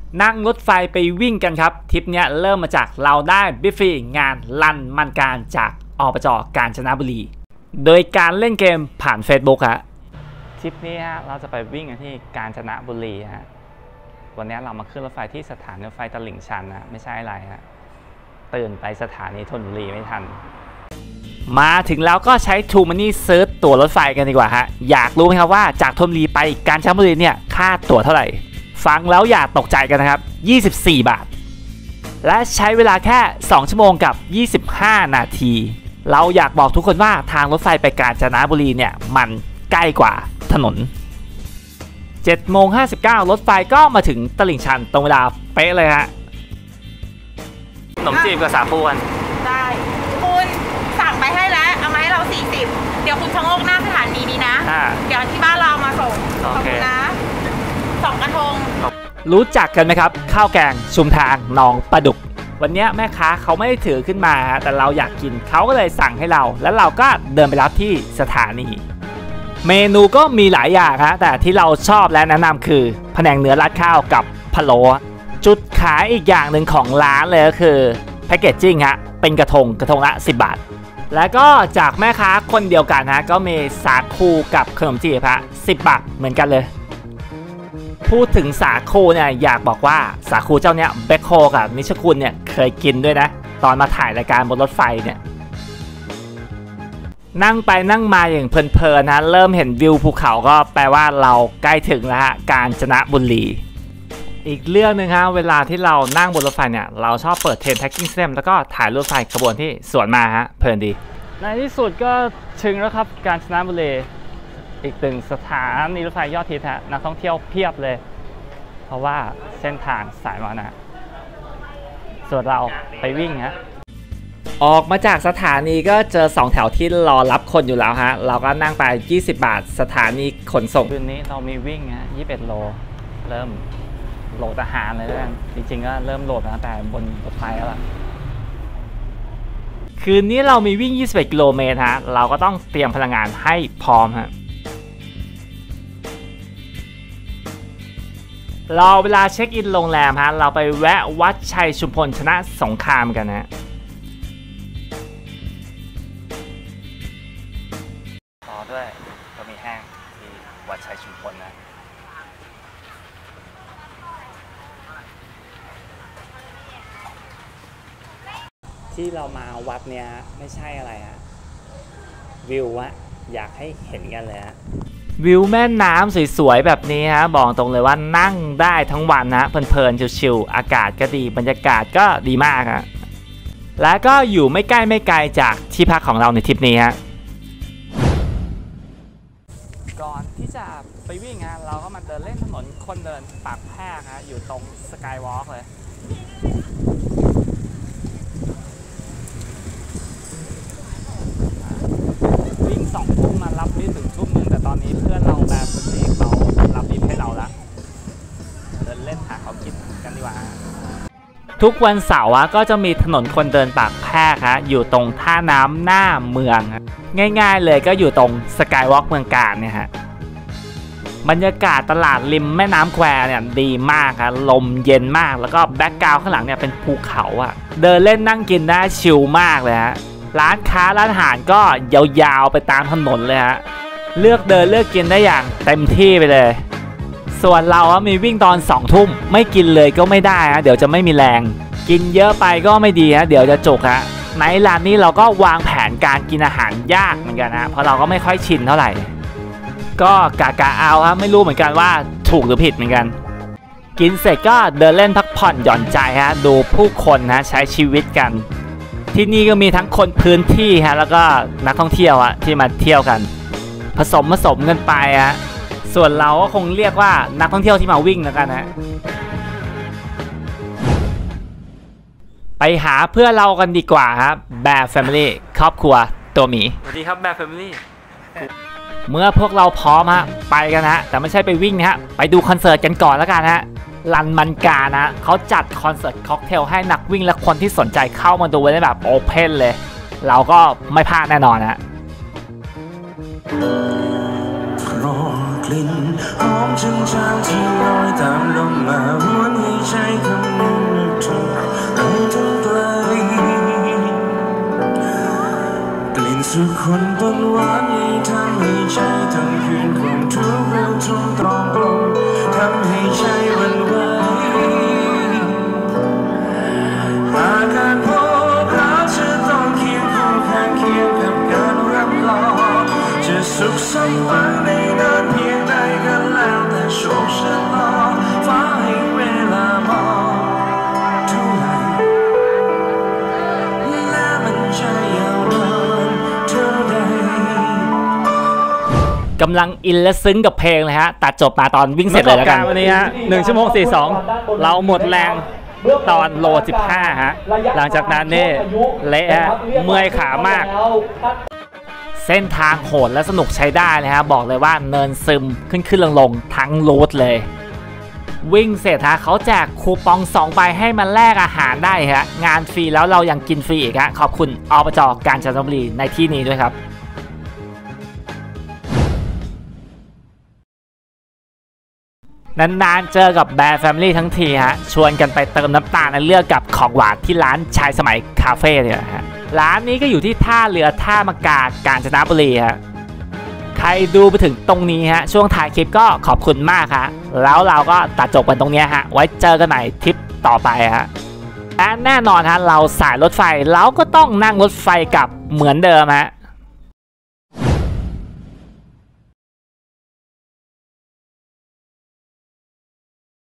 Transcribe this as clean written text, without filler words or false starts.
นั่งรถไฟไปวิ่งกันครับทริปนี้เริ่มมาจากเราได้บิ๊กฟรีงานลั่นมันการจากอบจ.กาญจนบุรีโดยการเล่นเกมผ่าน Facebook ฮะทริปนี้ฮะเราจะไปวิ่งกันที่กาญจนบุรีฮะวันนี้เรามาขึ้นรถไฟที่สถานีรถไฟตลิ่งชันนะไม่ใช่อะไรฮะตื่นไปสถานีธนบุรีไม่ทันมาถึงแล้วก็ใช้ True Money ซื้อตั๋วรถไฟกันดีกว่าฮะอยากรู้ไหมครับว่าจากธนบุรีไปกาญจนบุรีเนี่ยค่าตั๋วเท่าไหร่ฟังแล้วอย่าตกใจกันนะครับ24 บาทและใช้เวลาแค่2 ชั่วโมงกับ25 นาทีเราอยากบอกทุกคนว่าทางรถไฟไปกาญจนบุรีเนี่ยมันใกล้กว่าถนน7:59รถไฟก็มาถึงตลิ่งชันตรงเวลาเป๊ะเลยฮะขนมจีบกับสาคูกันได้คุณสั่งไปให้แล้วเอามาให้เรา40เดี๋ยวคุณชะโงกหน้าสถานีนี้นะเดี๋ยวที่บ้านเรามาส่งขอบคุณนะ2 กระทงรู้จักกันไหมครับข้าวแกงชุมทางหนองปลาดุกวันนี้แม่ค้าเขาไม่ได้ถือขึ้นมาแต่เราอยากกินเขาก็เลยสั่งให้เราแล้วเราก็เดินไปรับที่สถานีเมนูก็มีหลายอย่างฮะแต่ที่เราชอบและแนะนำคือแผนงเนื้อราดข้าวกับพะโล้จุดขายอีกอย่างหนึ่งของร้านเลยก็คือแพคเกจจิ้งฮะเป็นกระทงละ10 บาทแล้วก็จากแม่ค้าคนเดียวกันฮะก็มีสาคูกับขนมจีบฮะ10 บาทเหมือนกันเลยพูดถึงสาคูเนี่ยอยากบอกว่าสาคูเจ้าเนี้ยเบคโคกับนิชคุณเนี่ยเคยกินด้วยนะตอนมาถ่ายรายการบนรถไฟเนี่ยนั่งไปนั่งมาอย่างเพลินๆนะเริ่มเห็นวิวภูเขาก็แปลว่าเราใกล้ถึงแล้วฮะกาญจนบุรีอีกเรื่องหนึ่งฮะเวลาที่เรานั่งบนรถไฟเนี่ยเราชอบเปิดเทรนแท็กกิ้งเซมแล้วก็ถ่ายรถไฟขบวนที่สวนมาฮะเพลินดีในที่สุดก็ถึงแล้วครับกาญจนบุรีอีกหนึ่งสถานีรถไฟยอดฮิตฮะนักท่องเที่ยวเพียบเลยเพราะว่าเส้นทางสายมานะส่วนเราไปวิ่งฮะออกมาจากสถานีก็เจอ2 แถวที่รอรับคนอยู่แล้วฮะเราก็นั่งไป20 บาทสถานีขนส่งคืนนี้เรามีวิ่งฮะ21 โลเริ่มโหลดอาหารเลยแล้วกันจริงๆก็เริ่มโหลดตั้งแต่บนรถไฟแล้วล่ะคืนนี้เรามีวิ่ง21 กิโลเมตรฮะเราก็ต้องเตรียมพลังงานให้พร้อมฮะรอเวลาเช็คอินโรงแรมฮะเราไปแวะวัดชัยชุมพลชนะสงครามกันนะต่อด้วยก็มีแห้งที่วัดชัยชุมพลนะที่เรามาวัดเนี้ยไม่ใช่อะไรฮะวิวอะอยากให้เห็นกันเลยฮะวิวแม่น้ำสวยๆแบบนี้ฮะบอกตรงเลยว่านั่งได้ทั้งวันนะเพลินๆชิวๆอากาศก็ดีบรรยากาศก็ดีมากฮะและก็อยู่ไม่ใกล้ไม่ไกลจากที่พักของเราในทริปนี้ฮะก่อนที่จะไปวิ่งฮะเราก็มาเดินเล่นถนนคนเดินปากแพรกฮะอยู่ตรงสกายวอล์กเลยวิ่ง2 ทุ่มมารับบิฟถึง1 ทุ่มแต่ตอนนี้เพื่อนเราแบบนี้เขารับบิฟให้เราละเดินเล่นหาของกินกันดีกว่าทุกวันเสาร์ก็จะมีถนนคนเดินปากแพรกฮะอยู่ตรงท่าน้ำหน้าเมืองง่ายๆเลยก็อยู่ตรงสกายวอล์กเมืองกาญเนี่ยฮะบรรยากาศตลาดริมแม่น้ำแควเนี่ยดีมากครับลมเย็นมากแล้วก็แบ็กกราวด์ข้างหลังเนี่ยเป็นภูเขาเดินเล่นนั่งกินได้ชิลมากเลยฮะร้านค้าร้านอาหารก็ยาวๆไปตามถนนเลยฮะเลือกเดินเลือกกินได้อย่างเต็มที่ไปเลยส่วนเรามีวิ่งตอน2 ทุ่มไม่กินเลยก็ไม่ได้ฮะเดี๋ยวจะไม่มีแรงกินเยอะไปก็ไม่ดีฮะเดี๋ยวจะจุกฮะในร้านนี้เราก็วางแผนการกินอาหารยากเหมือนกันฮะเพราะเราก็ไม่ค่อยชินเท่าไหร่ก็กะเอาฮะไม่รู้เหมือนกันว่าถูกหรือผิดเหมือนกันกินเสร็จก็เดินเล่นพักผ่อนหย่อนใจฮะดูผู้คนนะใช้ชีวิตกันที่นี่ก็มีทั้งคนพื้นที่ฮะแล้วก็นักท่องเที่ยวที่มาเที่ยวกันผสมกันไปฮะส่วนเราก็คงเรียกว่านักท่องเที่ยวที่มาวิ่งแล้วกันฮะไปหาเพื่อนเรากันดีกว่าครับแบร์แฟมิลี่ครอบครัวตัวหมีสวัสดีครับแบร์แฟมิลี่เมื่อพวกเราพร้อมฮะไปกันฮะแต่ไม่ใช่ไปวิ่งนะฮะไปดูคอนเสิร์ตกันก่อนแล้วกันฮะลันมันการนะเขาจัดคอนเสิร์ตค็อกเทลให้นักวิ่งและคนที่สนใจเข้ามาดูได้แบบโอเพนเลยเราก็ไม่พลาดแน่นอนฮะกลิ่นหอมจางๆที่ลอยตามลมมาหวนให้ใจคนบนหวานให้ทำให้ใจทั้งคืนคงทุกเรื่องทุ่มตรองลงทำให้ใจวันไหวอาการพบเราจะต้องเคียงคู่ข้างเคียงกับการรับรองจะสุขสมหวังในนานเพียงใดก็แล้วแต่โชคชะตาฟ้าให้เวลามองเท่าไหร่และมันจะยาวนานเท่าใดกำลังอินและซึ้งกับเพลงเลยฮะตัดจบมาตอนวิ่งเสร็จเลยแล้วกันวันนี้ฮะ1 ชั่วโมง 42เราหมดแรงตอนโล 15ฮะหลังจากนั้นนี่เละฮะเมื่อยขามากเส้นทางโหดและสนุกใช้ได้เลยฮะบอกเลยว่าเนินซึมขึ้นลงทั้งรูทเลยวิ่งเสร็จฮะเขาแจกคูปอง2 ใบให้มาแลกอาหารได้ฮะงานฟรีแล้วเรายังกินฟรีอีกฮะขอบคุณอบจ.กาญจนบุรีในที่นี้ด้วยครับนานๆเจอกับแบร์แฟมิลี่ทั้งทีฮะชวนกันไปเติมน้ำตาลและเลือกกับของหวานที่ร้านชายสมัยคาเฟ่เนี่ยฮะร้านนี้ก็อยู่ที่ท่าเรือท่ามะกากาญจนบุรีฮะใครดูไปถึงตรงนี้ฮะช่วงถ่ายคลิปก็ขอบคุณมากฮะแล้วเราก็ตัดจบกันตรงนี้ฮะไว้เจอกันใหม่ทริปต่อไปฮะและแน่นอนฮะเราสายรถไฟเราก็ต้องนั่งรถไฟกลับเหมือนเดิมฮะ